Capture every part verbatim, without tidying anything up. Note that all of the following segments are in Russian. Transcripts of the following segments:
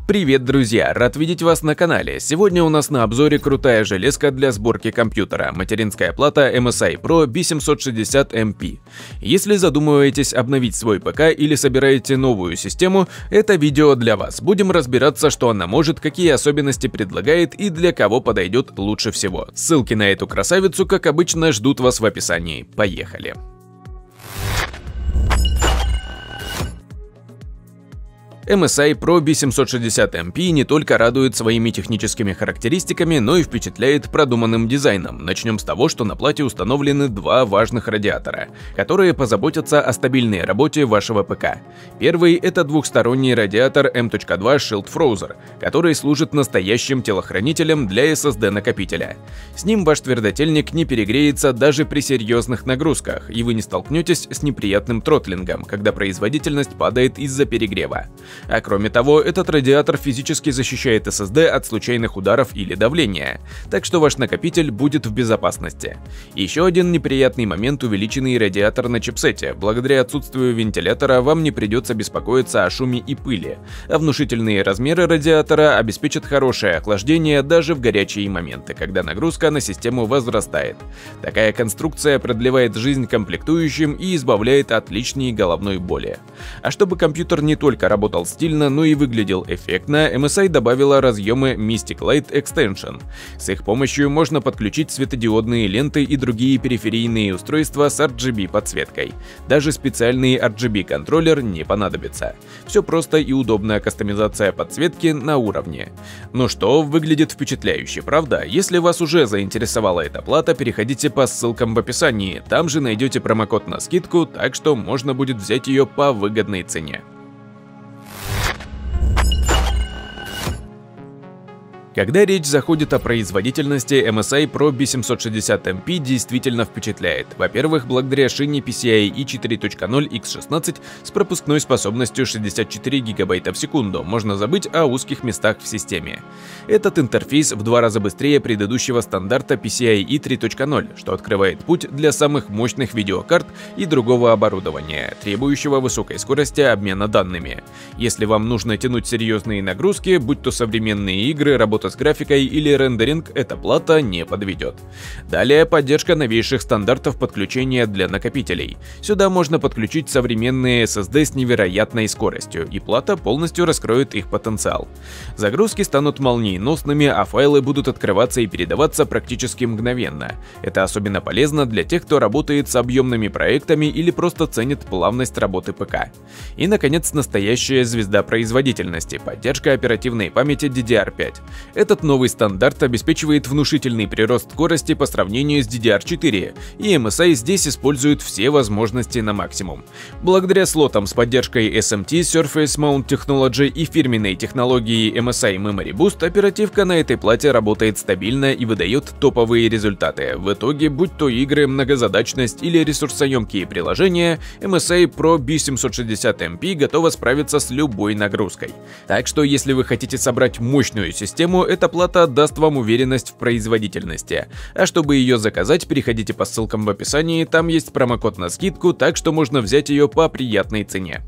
Привет, друзья! Рад видеть вас на канале. Сегодня у нас на обзоре крутая железка для сборки компьютера, материнская плата эм эс ай Pro би семьсот шестьдесят эм пи. Если задумываетесь обновить свой ПК или собираете новую систему, это видео для вас. Будем разбираться, что она может, какие особенности предлагает и для кого подойдет лучше всего. Ссылки на эту красавицу, как обычно, ждут вас в описании. Поехали! эм эс ай Pro би семьсот шестьдесят эм пи не только радует своими техническими характеристиками, но и впечатляет продуманным дизайном. Начнем с того, что на плате установлены два важных радиатора, которые позаботятся о стабильной работе вашего ПК. Первый – это двухсторонний радиатор эм два Shield Frozer, который служит настоящим телохранителем для эс эс ди-накопителя. С ним ваш твердотельник не перегреется даже при серьезных нагрузках, и вы не столкнетесь с неприятным тротлингом, когда производительность падает из-за перегрева. А кроме того, этот радиатор физически защищает эс эс ди от случайных ударов или давления, так что ваш накопитель будет в безопасности. Еще один неприятный момент – увеличенный радиатор на чипсете. Благодаря отсутствию вентилятора вам не придется беспокоиться о шуме и пыли, а внушительные размеры радиатора обеспечат хорошее охлаждение даже в горячие моменты, когда нагрузка на систему возрастает. Такая конструкция продлевает жизнь комплектующим и избавляет от лишней головной боли. А чтобы компьютер не только работал стильно, но и выглядел эффектно, эм эс ай добавила разъемы Mystic Light Extension. С их помощью можно подключить светодиодные ленты и другие периферийные устройства с ар джи би подсветкой. Даже специальный ар джи би контроллер не понадобится. Все просто и удобная кастомизация подсветки на уровне. Ну что, выглядит впечатляюще, правда? Если вас уже заинтересовала эта плата, переходите по ссылкам в описании, там же найдете промокод на скидку, так что можно будет взять ее по выгодной цене. Когда речь заходит о производительности, эм эс ай Pro би семьсот шестьдесят эм пи действительно впечатляет. Во-первых, благодаря шине пи си ай и четыре точка ноль икс шестнадцать с пропускной способностью шестьдесят четыре гигабайта в секунду, можно забыть о узких местах в системе. Этот интерфейс в два раза быстрее предыдущего стандарта пи си ай и три точка ноль, что открывает путь для самых мощных видеокарт и другого оборудования, требующего высокой скорости обмена данными. Если вам нужно тянуть серьезные нагрузки, будь то современные игры, работа с графикой или рендеринг, эта плата не подведет. Далее поддержка новейших стандартов подключения для накопителей. Сюда можно подключить современные эс эс ди с невероятной скоростью, и плата полностью раскроет их потенциал. Загрузки станут молниеносными, а файлы будут открываться и передаваться практически мгновенно. Это особенно полезно для тех, кто работает с объемными проектами или просто ценит плавность работы ПК. И, наконец, настоящая звезда производительности – поддержка оперативной памяти ди ди ар пять. Этот новый стандарт обеспечивает внушительный прирост скорости по сравнению с ди ди ар четыре, и эм эс ай здесь использует все возможности на максимум. Благодаря слотам с поддержкой эс эм ти Surface Mount Technology и фирменной технологии эм эс ай Memory Boost, оперативка на этой плате работает стабильно и выдает топовые результаты. В итоге, будь то игры, многозадачность или ресурсоемкие приложения, эм эс ай Pro би семьсот шестьдесят эм пи готова справиться с любой нагрузкой. Так что, если вы хотите собрать мощную систему, эта плата даст вам уверенность в производительности. А чтобы ее заказать, переходите по ссылкам в описании, там есть промокод на скидку, так что можно взять ее по приятной цене.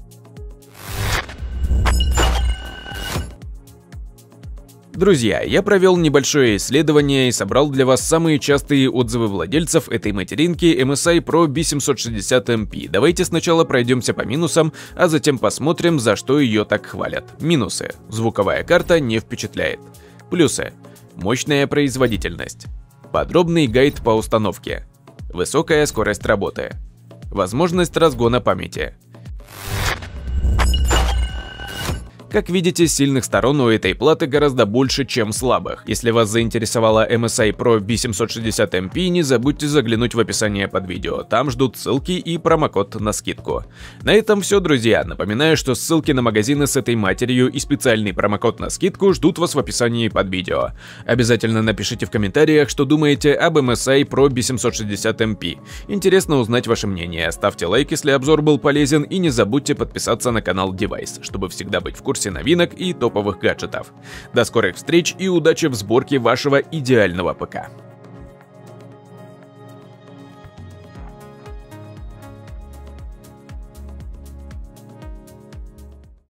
Друзья, я провел небольшое исследование и собрал для вас самые частые отзывы владельцев этой материнки эм эс ай Pro би семьсот шестьдесят эм пи. Давайте сначала пройдемся по минусам, а затем посмотрим, за что ее так хвалят. Минусы. Звуковая карта не впечатляет. Плюсы. Мощная производительность. Подробный гайд по установке. Высокая скорость работы. Возможность разгона памяти. Как видите, сильных сторон у этой платы гораздо больше, чем слабых. Если вас заинтересовала эм эс ай Pro би семьсот шестьдесят эм пи, не забудьте заглянуть в описание под видео, там ждут ссылки и промокод на скидку. На этом все, друзья. Напоминаю, что ссылки на магазины с этой матерью и специальный промокод на скидку ждут вас в описании под видео. Обязательно напишите в комментариях, что думаете об эм эс ай Pro би семьсот шестьдесят эм пи. Интересно узнать ваше мнение. Ставьте лайк, если обзор был полезен, и не забудьте подписаться на канал Девайс, чтобы всегда быть в курсе новинок и топовых гаджетов. До скорых встреч и удачи в сборке вашего идеального ПК.